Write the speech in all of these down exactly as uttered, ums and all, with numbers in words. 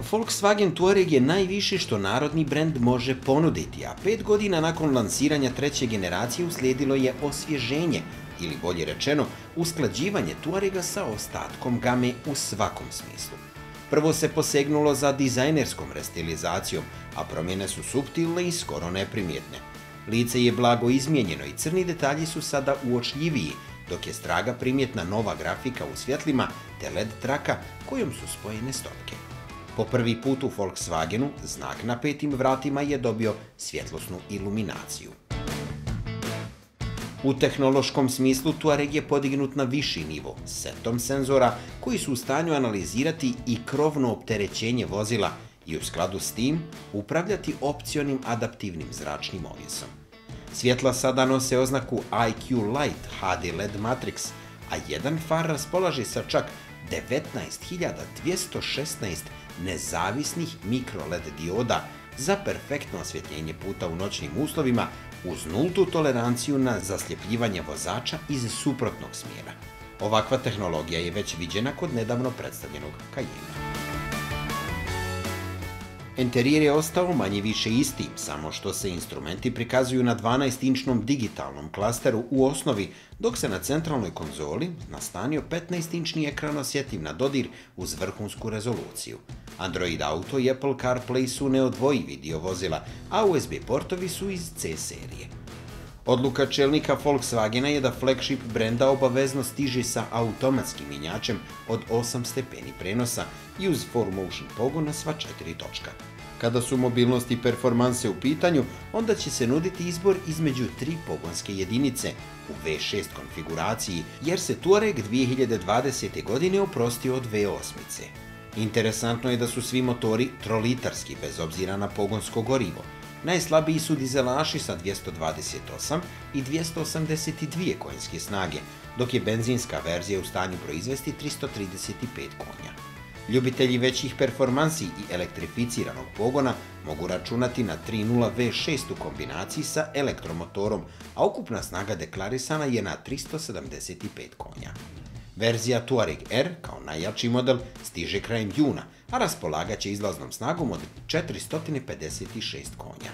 Volkswagen Touareg je najviše što narodni brend može ponuditi, a pet godina nakon lansiranja treće generacije uslijedilo je osvježenje, ili bolje rečeno, usklađivanje Touarega sa ostatkom game u svakom smislu. Prvo se posegnulo za dizajnerskom restilizacijom, a promjene su suptilne i skoro neprimjetne. Lice je blago izmijenjeno i crni detalji su sada uočljiviji, dok je straga primjetna nova grafika u svjetlima te L E D traka kojom su spojene stopke. Po prvi put u Volkswagenu znak na petim vratima je dobio svjetlosnu iluminaciju. U tehnološkom smislu Touareg je podignut na viši nivo, setom senzora koji su u stanju analizirati i krovno opterećenje vozila i u skladu s tim upravljati opcionim adaptivnim zračnim ovjesom. Svjetla sada nose oznaku I Q Light H D L E D Matrix, a jedan far raspolaže sa čak devetnaest hiljada dvjesto šesnaest nezavisnih mikro L E D dioda za perfektno osvjetljenje puta u noćnim uslovima uz nultu toleranciju na zasljepljivanje vozača iz suprotnog smjera. Ovakva tehnologija je već viđena kod nedavno predstavljenog Cayena. Interijer je ostao manje više isti, samo što se instrumenti prikazuju na dvanaestinčnom digitalnom klasteru u osnovi, dok se na centralnoj konzoli nastanio petnaestinčni ekran osjetljiv na dodir uz vrhunsku rezoluciju. Android Auto i Apple CarPlay su neodvojivi dio vozila, a U S B portovi su iz C serije. Odluka čelnika Volkswagena je da flagship brenda obavezno stiže sa automatskim mjenjačem od osam stepeni prenosa i uz four motion pogon na sva četiri točka. Kada su mobilnost i performanse u pitanju, onda će se nuditi izbor između tri pogonske jedinice u V šest konfiguraciji, jer se Touareg dvije hiljade dvadesete. godine oprostio od V osam. Interesantno je da su svi motori trolitarski bez obzira na pogonsko gorivo. Najslabiji su dizelaši sa dvjesto dvadeset osam i dvjesto osamdeset dvije konjske snage, dok je benzinska verzija u stanju proizvesti tristo trideset pet konja. Ljubitelji većih performansi i elektrificiranog pogona mogu računati na tri nula V šest u kombinaciji sa elektromotorom, a ukupna snaga deklarisana je na tristo sedamdeset pet konja. Verzija Touareg R, kao najjači model, stiže krajem juna, a raspolagat će izlaznom snagom od četiristo pedeset šest konja.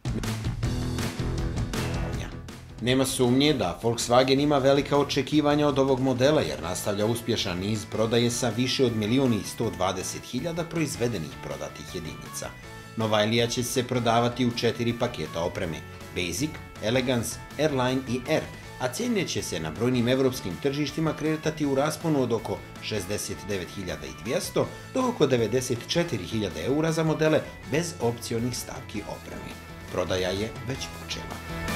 Nema sumnje da Volkswagen ima velika očekivanja od ovog modela jer nastavlja uspješan niz prodaje sa više od milijun i sto dvadeset hiljada proizvedenih prodatih jedinica. Novajlija će se prodavati u četiri paketa opreme: Basic, Elegance, Airline i R, a cijene će se na brojnim evropskim tržištima kretati u rasponu od oko šezdeset devet hiljada dvjesto do oko devedeset četiri hiljade eura za modele bez opcionih stavki opreme. Prodaja je već počela.